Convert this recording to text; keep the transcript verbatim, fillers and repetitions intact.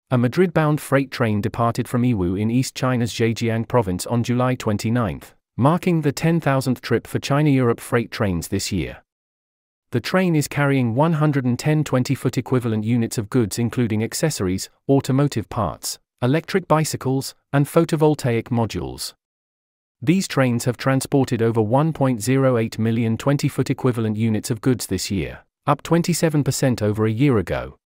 A Madrid-bound freight train departed from Yiwu in East China's Zhejiang province on July twenty-ninth, marking the ten thousandth trip for China-Europe freight trains this year. The train is carrying one hundred ten twenty-foot equivalent units of goods including accessories, automotive parts, electric bicycles, and photovoltaic modules. These trains have transported over one point zero eight million twenty-foot equivalent units of goods this year, up twenty-seven percent over a year ago,